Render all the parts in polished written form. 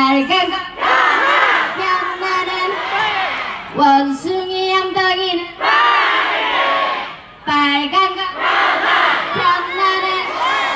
빨간 변나는 원숭이 엉덩이는 빨간 변나는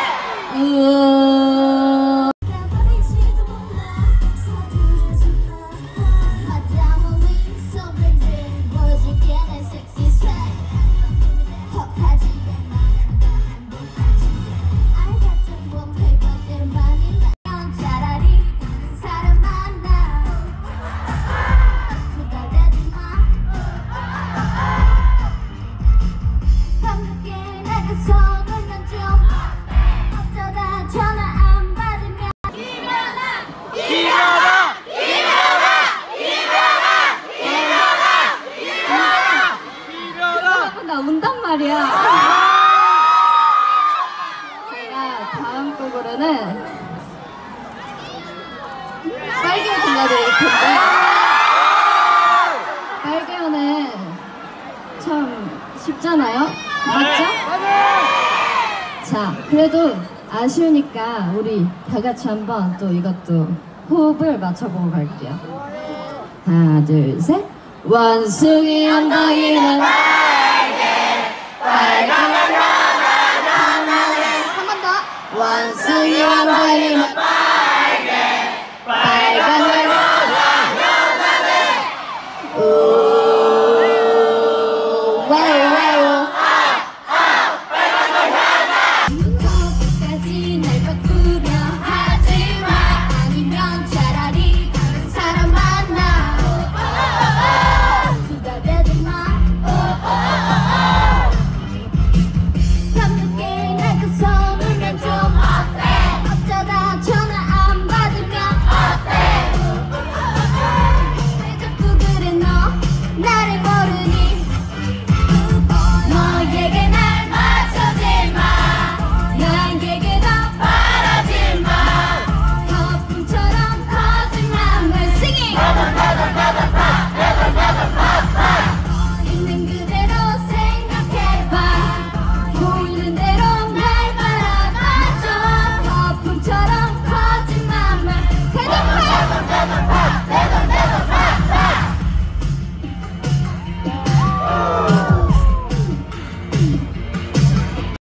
나 운단 말이야. 제가 다음 곡으로는 빨개요 들려드릴 텐데, 빨개요는 참 쉽잖아요? 맞죠? 자, 그래도 아쉬우니까 우리 다 같이 한번 또 이것도 호흡을 맞춰보고 갈게요. 하나, 둘, 셋. 원숭이 엉덩이는 빨간 한 번 더. 원숭이 엉덩이는